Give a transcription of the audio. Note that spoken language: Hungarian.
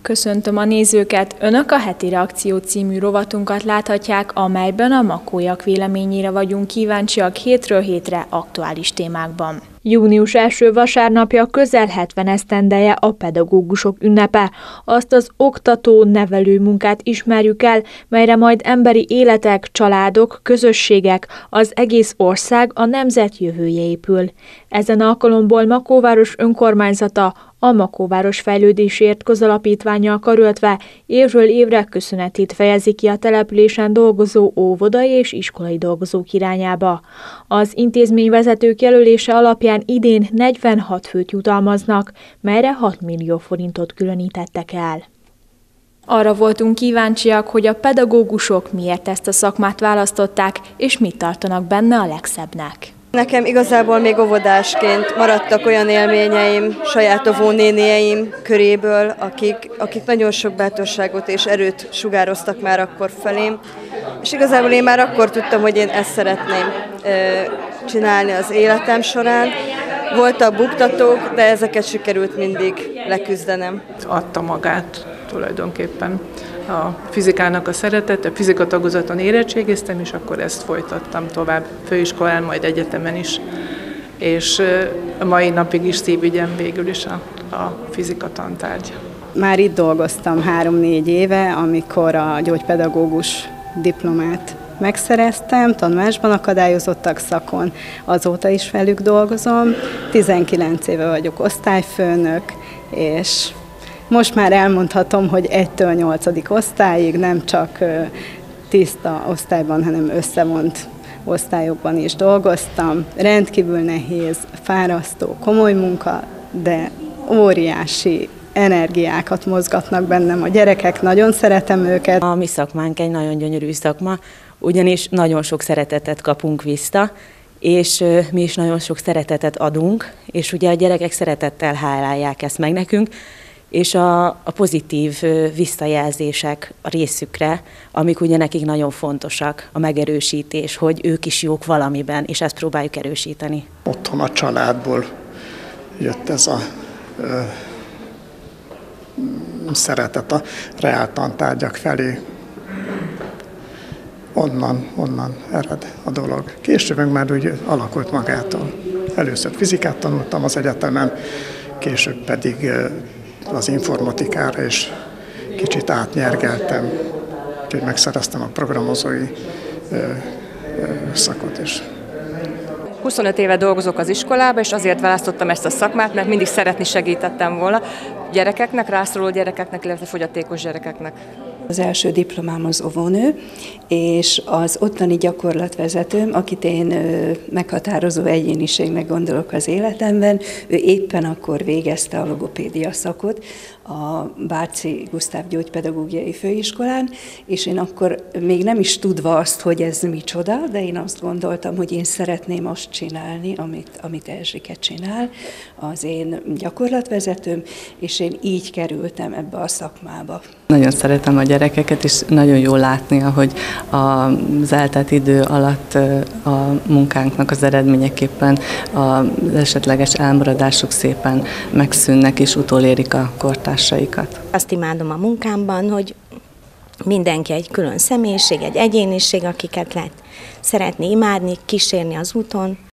Köszöntöm a nézőket! Önök a Heti Reakció című rovatunkat láthatják, amelyben a makóiak véleményére vagyunk kíváncsiak hétről hétre aktuális témákban. Június első vasárnapja közel 70 esztendeje a pedagógusok ünnepe. Azt az oktató-nevelő munkát ismerjük el, melyre majd emberi életek, családok, közösségek, az egész ország, a nemzet jövője épül. Ezen alkalomból Makóváros önkormányzata a Makóváros Fejlődésért Közalapítvánnyal karöltve évről évre köszönetét fejezi ki a településen dolgozó óvodai és iskolai dolgozók irányába. Az intézményvezetők jelölése alapján idén 46 főt jutalmaznak, melyre 6 millió forintot különítettek el. Arra voltunk kíváncsiak, hogy a pedagógusok miért ezt a szakmát választották, és mit tartanak benne a legszebbnek. Nekem igazából még óvodásként maradtak olyan élményeim saját óvónénieim köréből, akik nagyon sok bátorságot és erőt sugároztak már akkor felém, és igazából én már akkor tudtam, hogy én ezt szeretném csinálni az életem során. Voltak buktatók, de ezeket sikerült mindig leküzdenem. Adta magát tulajdonképpen a fizikának a szeretet, a fizika tagozaton érettségiztem, és akkor ezt folytattam tovább főiskolán, majd egyetemen is. És a mai napig is szívügyem végül is a fizika tantárgy. Már itt dolgoztam 3-4 éve, amikor a gyógypedagógus diplomát megszereztem, tanulásban akadályozottak szakon, azóta is velük dolgozom. 19 éve vagyok osztályfőnök, és most már elmondhatom, hogy 1-től 8. osztályig nem csak tiszta osztályban, hanem összevont osztályokban is dolgoztam. Rendkívül nehéz, fárasztó, komoly munka, de óriási energiákat mozgatnak bennem a gyerekek, nagyon szeretem őket. A mi szakmánk egy nagyon gyönyörű szakma, ugyanis nagyon sok szeretetet kapunk vissza, és mi is nagyon sok szeretetet adunk, és ugye a gyerekek szeretettel hálálják ezt meg nekünk, és a pozitív visszajelzések a részükre, amik ugye nekik nagyon fontosak, a megerősítés, hogy ők is jók valamiben, és ezt próbáljuk erősíteni. Otthon a családból jött ez a szeretet a reáltantárgyak felé. Onnan ered a dolog. Később már úgy alakult magától. Először fizikát tanultam az egyetemen, később pedig az informatikára is kicsit átnyergeltem, úgyhogy megszereztem a programozói szakot is. 25 éve dolgozok az iskolában, és azért választottam ezt a szakmát, mert mindig szeretni segítettem volna gyerekeknek, rászoruló gyerekeknek, illetve fogyatékos gyerekeknek. Az első diplomám az óvónő, és az ottani gyakorlatvezetőm, akit én meghatározó egyéniségnek gondolok az életemben, ő éppen akkor végezte a logopédia szakot a Bárczy Gusztáv Gyógypedagógiai Főiskolán, és én akkor még nem is tudva azt, hogy ez micsoda, de én azt gondoltam, hogy én szeretném azt csinálni, amit Erzsike csinál, az én gyakorlatvezetőm, és én így kerültem ebbe a szakmába. Nagyon szeretem a gyerekeket, és nagyon jó látni, ahogy az eltelt idő alatt a munkánknak az eredményeképpen az esetleges elmaradások szépen megszűnnek, és utolérik a kortársaikat. Azt imádom a munkámban, hogy mindenki egy külön személyiség, egy egyéniség, akiket lehet szeretni, imádni, kísérni az úton.